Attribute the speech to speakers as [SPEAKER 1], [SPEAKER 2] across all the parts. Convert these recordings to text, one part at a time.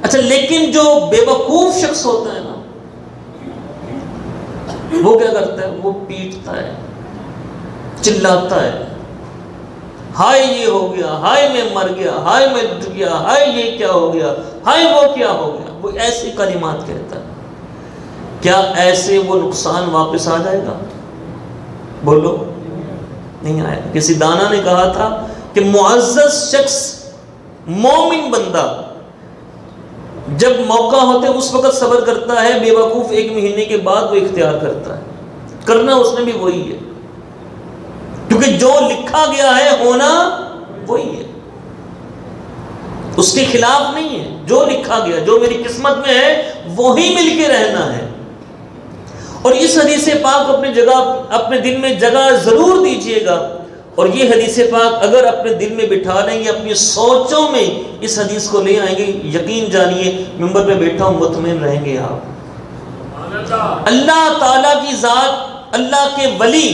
[SPEAKER 1] اچھا لیکن جو بے وقوف شخص ہوتا ہے نا، وہ کیا کرتا ہے؟ وہ پیٹتا ہے، چلاتا ہے، ہائے یہ ہو گیا، ہائے میں مر گیا، ہائے میں ڈر گیا، ہائے یہ کیا ہو گیا، ہائے وہ کیا ہو گیا، وہ ایسی کلمات کہتا ہے۔ کیا ایسے وہ نقصان واپس آ جائے گا؟ بولو، نہیں آئے گا۔ کسی دانا نے کہا تھا کہ معزز شخص، مومن بندہ جب موقع ہوتے اس وقت صبر کرتا ہے، بے وقوف 1 مہینے کے بعد وہ اختیار کرتا ہے۔ کرنا اس نے بھی وہی ہے، کیونکہ جو لکھا گیا ہے ہونا وہی ہے، اس کے خلاف نہیں ہے۔ جو لکھا گیا، جو میری قسمت میں ہے وہی مل کے رہنا ہے۔ اور اس حدیث پاک اپنے جگہ، اپنے دل میں جگہ ضرور دیجئے گا، اور یہ حدیث پاک اگر اپنے دل میں بٹھا لیں گے، اپنی سوچوں میں اس حدیث کو لے آئیں گے، یقین جانیے ممبر پہ بیٹھا ہوں مطمئن رہیں گے آپ۔ اللہ تعالیٰ کی ذات، اللہ کے ولی،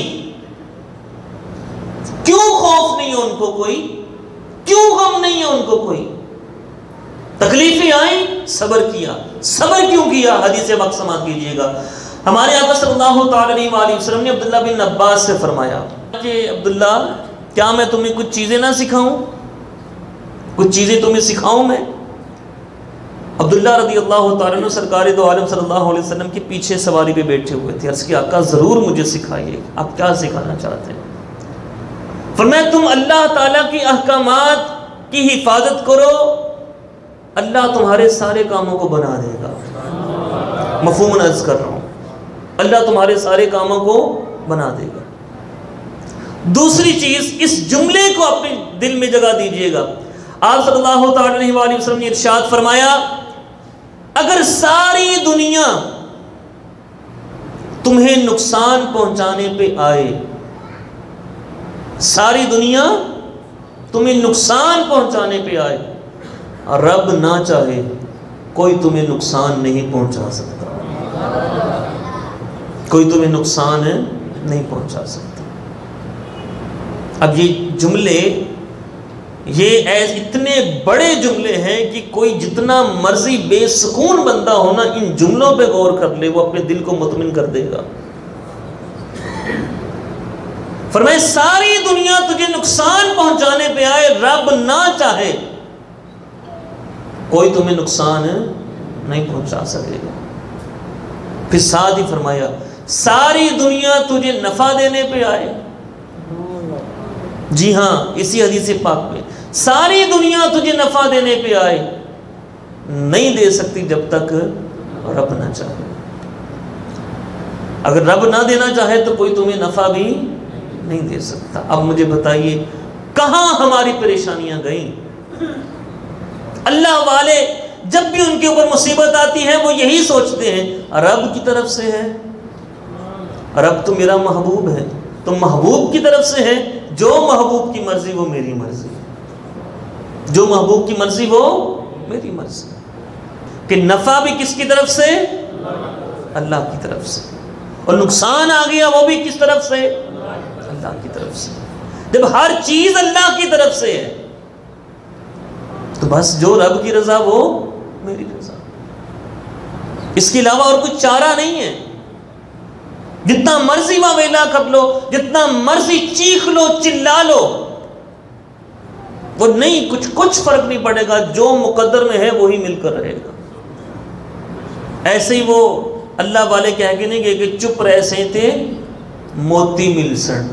[SPEAKER 1] کیوں خوف نہیں ہے ان کو کوئی؟ کیوں غم نہیں ہے ان کو کوئی؟ تکلیفیں آئیں، صبر کیا۔ صبر کیوں کیا؟ حدیث پاک سماعت کیجئے گا۔ ہمارے آقا صلی اللہ تعالیٰ علیہ وسلم نے عبداللہ بن عباس سے فرمایا کہ عبداللہ، کیا میں تمہیں کچھ چیزیں نہ سکھاؤں؟ کچھ چیزیں تمہیں سکھاؤں میں؟ عبداللہ رضی اللہ تعالیٰ عنہ سرکار دو عالم صلی اللہ علیہ وسلم کے پیچھے سواری پہ بیٹھے ہوئے تھے۔ عرض کیا آقا ضرور مجھے سکھائیے، آپ کیا سکھانا چاہتے ہیں؟ فرمایا تم اللہ تعالیٰ کی احکامات کی حفاظت کرو، اللہ تمہارے سارے کاموں کو بنا دے گا۔ مفہوم عرض کر رہا ہوں، اللہ تمہارے سارے کاموں کو بنا دے گا۔ دوسری چیز، اس جملے کو اپنے دل میں جگہ دیجئے گا۔ آپ صلی اللہ تعالیٰ علیہ وسلم نے ارشاد فرمایا، اگر ساری دنیا تمہیں نقصان پہنچانے پہ آئے، ساری دنیا تمہیں نقصان پہنچانے پہ آئے، رب نہ چاہے کوئی تمہیں نقصان نہیں پہنچا سکتا، کوئی تمہیں نقصان نہیں پہنچا سکتا۔ اب یہ جملے، یہ اتنے بڑے جملے ہیں کہ کوئی جتنا مرضی بے سکون بندہ ہونا ان جملوں پہ غور کر لے، وہ اپنے دل کو مطمئن کر دے گا۔ فرمائے ساری دنیا تجھے نقصان پہنچانے پہ آئے، رب نہ چاہے کوئی تمہیں نقصان نہیں پہنچا سکے گا۔ پھر ساتھ ہی فرمایا ساری دنیا تجھے نفع دینے پہ آئے، جی ہاں اسی حدیث پاک میں، ساری دنیا تجھے نفع دینے پہ آئے، نہیں دے سکتی جب تک رب نہ چاہے۔ اگر رب نہ دینا چاہے تو کوئی تمہیں نفع بھی نہیں دے سکتا۔ اب مجھے بتائیے کہاں ہماری پریشانیاں گئیں؟ اللہ والے جب بھی ان کے اوپر مصیبت آتی ہے وہ یہی سوچتے ہیں رب کی طرف سے ہے، رب تو میرا محبوب ہے، تو محبوب کی طرف سے ہے، جو محبوب کی مرضی وہ میری مرضی، جو محبوب کی مرضی وہ میری مرضی۔ کہ نفع بھی کس کی طرف سے؟ اللہ کی طرف سے، اور نقصان آ گیا وہ بھی کس طرف سے؟ اللہ کی طرف سے۔ جب ہر چیز اللہ کی طرف سے ہے تو بس جو رب کی رضا وہ میری رضا، اس کے علاوہ اور کچھ چارہ نہیں ہے۔ جتنا مرضی واویلا کر لو، جتنا مرضی چیخ لو چلا لو، وہ نہیں، کچھ فرق نہیں پڑے گا، جو مقدر میں ہے وہی مل کر رہے گا۔ ایسے ہی وہ اللہ والے کہہ کے نہیں گئے کہ چپ رہے تھے موتی ملسن،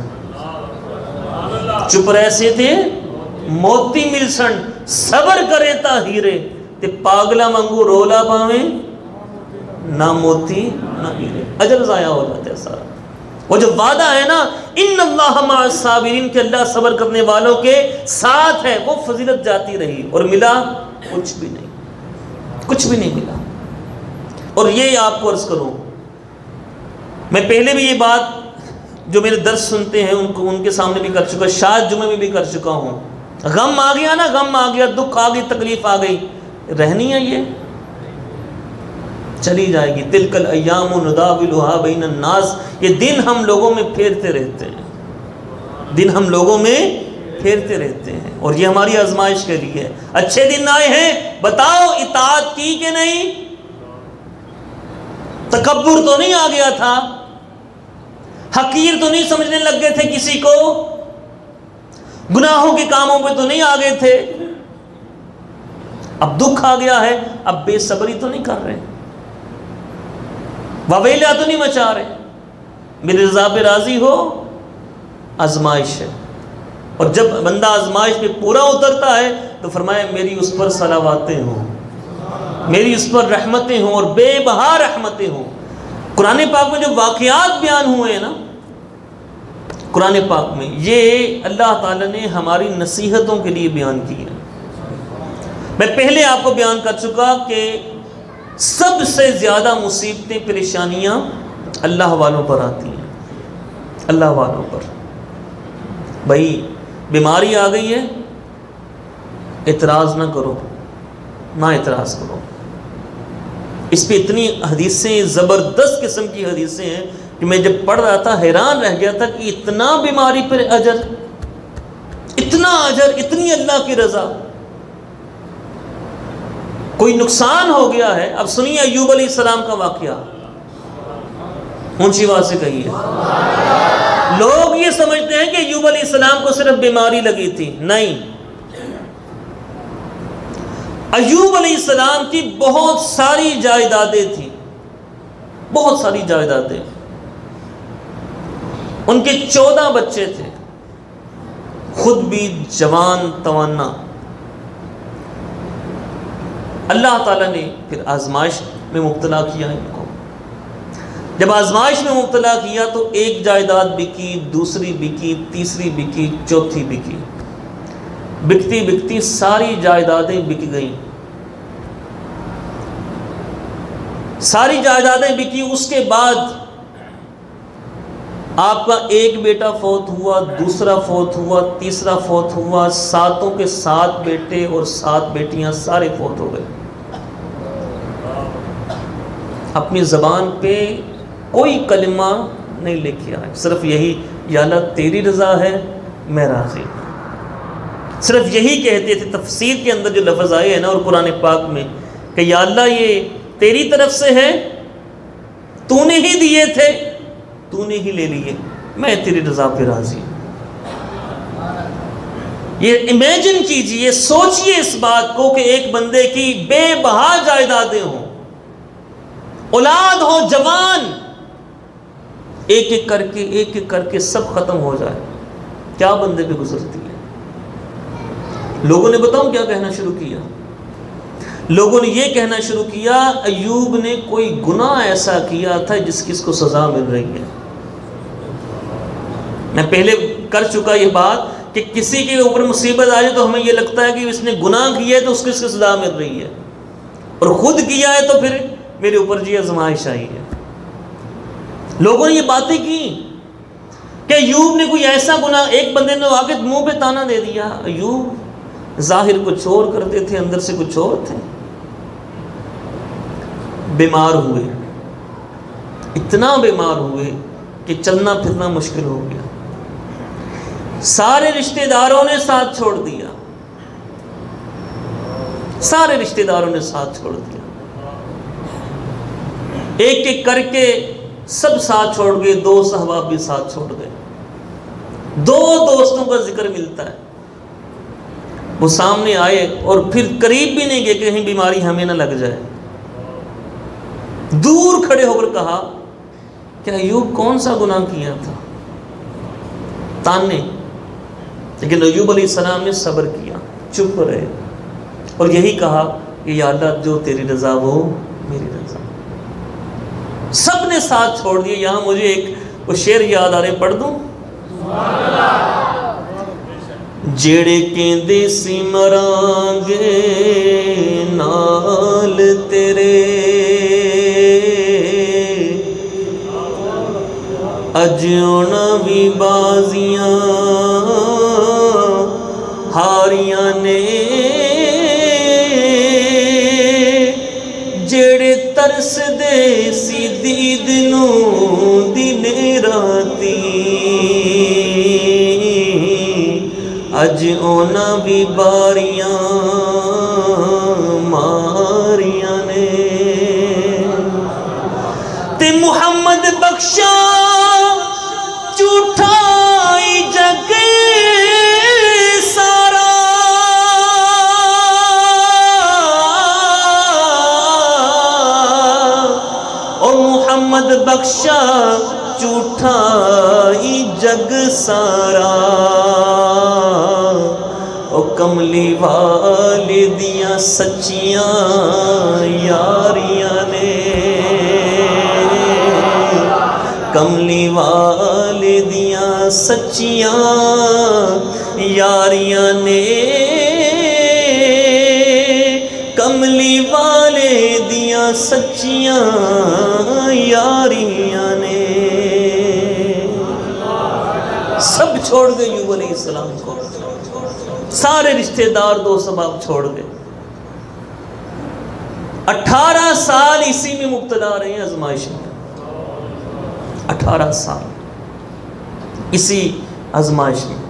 [SPEAKER 1] چپ رہے تھے موتی ملسن، صبر کرے تا ہیرے تے پاگلا منگو رولا پاویں نہ موتی نہ ہیرے، اجر ضائع ہو جاتا ہے سارا۔ وہ جو وعدہ ہے نا ان اللہ مع الصابرین، کہ اللہ صبر کرنے والوں کے ساتھ ہے، وہ فضیلت جاتی رہی اور ملا کچھ بھی نہیں، کچھ بھی نہیں ملا۔ اور یہ آپ کو عرض کروں، میں پہلے بھی یہ بات جو میرے درس سنتے ہیں ان کے سامنے بھی کر چکا، شاید جمعے میں بھی کر چکا ہوں، غم آ گیا نا، غم آ گیا، دکھ آ گئی، تکلیف آ گئی، رہنی ہے، یہ چلی جائے گی۔ تلک الایام نداولها بین الناس، یہ دن ہم لوگوں میں پھیرتے رہتے ہیں، دن ہم لوگوں میں پھیرتے رہتے ہیں، اور یہ ہماری آزمائش کے لیے ہے۔ اچھے دن آئے ہیں، بتاؤ اطاعت کی کہ نہیں؟ تکبر تو نہیں آ گیا تھا؟ حقیر تو نہیں سمجھنے لگ گئے تھے کسی کو؟ گناہوں کے کاموں پہ تو نہیں آ گئے تھے؟ اب دکھ آ گیا ہے، اب بے صبری تو نہیں کر رہے، وویلا تو نہیں مچا رہے، میری رضا پہ راضی ہو؟ آزمائش ہے، اور جب بندہ آزمائش پہ پورا اترتا ہے تو فرمایا میری اس پر صلواتیں ہوں، میری اس پر رحمتیں ہوں، اور بے بہا رحمتیں ہوں۔ قرآن پاک میں جو واقعات بیان ہوئے ہیں نا قرآن پاک میں، یہ اللہ تعالیٰ نے ہماری نصیحتوں کے لیے بیان کی ہے۔ میں پہلے آپ کو بیان کر چکا کہ سب سے زیادہ مصیبتیں پریشانیاں اللہ والوں پر آتی ہیں، اللہ والوں پر۔ بھائی بیماری آ گئی ہے، اعتراض نہ کرو، نہ اعتراض کرو۔ اس پہ اتنی حدیثیں، زبردست قسم کی حدیثیں ہیں کہ میں جب پڑھ رہا تھا حیران رہ گیا تھا کہ اتنا بیماری پر اجر، اتنا اجر، اتنی اللہ کی رضا۔ کوئی نقصان ہو گیا ہے، اب سنیے ایوب علیہ السلام کا واقعہ، اونچی آواز سے کہیے۔ لوگ یہ سمجھتے ہیں کہ ایوب علیہ السلام کو صرف بیماری لگی تھی، نہیں، ایوب علیہ السلام کی بہت ساری جائیدادیں تھیں، بہت ساری جائیدادیں، ان کے 14 بچے تھے، خود بھی جوان توانا۔ اللہ تعالیٰ نے پھر آزمائش میں مبتلا کیا ان کو۔ جب آزمائش میں مبتلا کیا تو ایک جائیداد بکی، دوسری بکی، تیسری بکی، چوتھی بکی، بکتی بکتی ساری جائیدادیں بک گئیں، ساری جائیدادیں بکی۔ اس کے بعد آپ کا ایک بیٹا فوت ہوا، دوسرا فوت ہوا، تیسرا فوت ہوا، 7 کے 7 بیٹے اور 7 بیٹیاں سارے فوت ہو گئے۔ اپنی زبان پہ کوئی کلمہ نہیں لے کے آئے، صرف یہی، یا اللہ تیری رضا ہے میں راضی ہوں، صرف یہی کہتے تھے۔ تفسیر کے اندر جو لفظ آئے ہیں نا اور قرآن پاک میں کہ یا اللہ یہ تیری طرف سے ہے، تو نے ہی دیے تھے، تو نے ہی لے لیے، میں تیری رضا پہ راضی ہوں۔ یہ امیجن کیجئے، سوچئے اس بات کو کہ ایک بندے کی بے بہا جائیدادیں ہوں، اولاد ہو، جوان، ایک ایک کر کے سب ختم ہو جائے، کیا بندے پہ گزرتی ہے؟ لوگوں نے بتاؤں کیا کہنا شروع کیا؟ لوگوں نے یہ کہنا شروع کیا ایوب نے کوئی گناہ ایسا کیا تھا جس کی اس کو سزا مل رہی ہے۔ میں پہلے کر چکا یہ بات کہ کسی کے اوپر مصیبت آ جائے تو ہمیں یہ لگتا ہے کہ اس نے گناہ کیا ہے تو اس کو اس کی سزا مل رہی ہے، اور خود کیا ہے تو پھر میرے اوپر جی آزمائش آئی ہے۔ لوگوں نے یہ باتیں کی کہ ایوب نے کوئی ایسا گناہ، ایک بندے نے آ کے منہ پہ تانا دے دیا، ایوب ظاہر کچھ اور کرتے تھے، اندر سے کچھ اور تھے۔ بیمار ہوئے، اتنا بیمار ہوئے کہ چلنا پھرنا مشکل ہو گیا، سارے رشتہ داروں نے ساتھ چھوڑ دیا، سارے رشتہ داروں نے ساتھ چھوڑ دیا، ایک ایک کر کے سب ساتھ چھوڑ گئے، 2 صحابہ بھی ساتھ چھوڑ گئے۔ 2 دوستوں کا ذکر ملتا ہے، وہ سامنے آئے اور پھر قریب بھی نہیں گئے کہ کہیں بیماری ہمیں نہ لگ جائے، دور کھڑے ہو کر کہا کہ ایوب کون سا گناہ کیا تھا؟ تانے، لیکن ایوب علیہ السلام نے صبر کیا، چپ رہے اور یہی کہا کہ یا اللہ جو تیری رضا وہ میری رضا۔ سب نے ساتھ چھوڑ دیے۔ یہاں مجھے ایک وہ شعر یاد آ رہے، پڑھ دوں؟ جڑے کہندے سی مرانگے نال تیرے، اج ہونا بھی بازیاں ہاریاں نے، جڑے ترس دے سی دید نوں دن راتی، اج اونا بھی باریاں ماریاں نے تے محمد بخشا جھوٹا جگ سارا او محمد بخشا جھوٹا جگ سارا او کملی والدیاں سچیاں یاریاں نے کملی والدیاں سچیاں یاریاں نے کملی والدیاں سچیاں یاریاں نے سب چھوڑ گئے یوب علیہ السلام کو سارے رشتہ دار دوست احباب چھوڑ گئے 18 سال اسی میں مبتلا رہے ہیں آزمائش میں 18 سال اسی آزمائش میں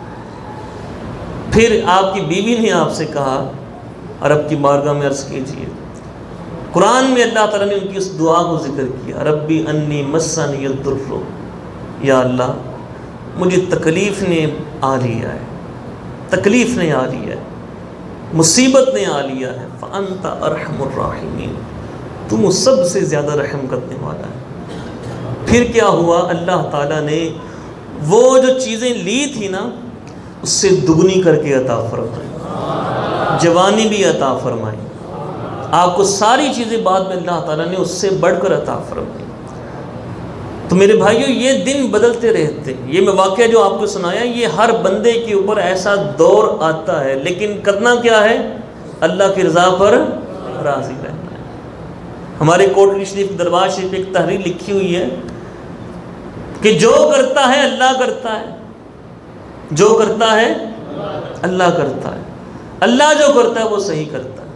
[SPEAKER 1] پھر آپ کی بیوی نے آپ سے کہا رب کی بارگاہ میں عرض کیجئے قرآن میں اللہ تعالیٰ نے ان کی اس دعا کو ذکر کیا ربی انی مسنی الضر یا اللہ مجھے تکلیف نے آ لیا ہے تکلیف نے آ لیا ہے مصیبت نے آ لیا ہے فأنت ارحم الراحمین تم اس سب سے زیادہ رحم کرنے والا ہے پھر کیا ہوا اللہ تعالیٰ نے وہ جو چیزیں لی تھی نا اس سے دگنی کر کے عطا فرمائی جوانی بھی عطا فرمائی آپ کو ساری چیزیں بعد میں اللہ تعالیٰ نے اس سے بڑھ کر عطا فرمائی تو میرے بھائیوں یہ دن بدلتے رہتے یہ میں واقعہ جو آپ کو سنایا یہ ہر بندے کے اوپر ایسا دور آتا ہے لیکن کرنا کیا ہے اللہ کی رضا پر راضی رہنا ہے ہمارے کوٹلی شریف دربار شریف ایک تحریر لکھی ہوئی ہے کہ جو کرتا ہے اللہ کرتا ہے جو کرتا ہے اللہ کرتا ہے اللہ جو کرتا ہے وہ صحیح کرتا ہے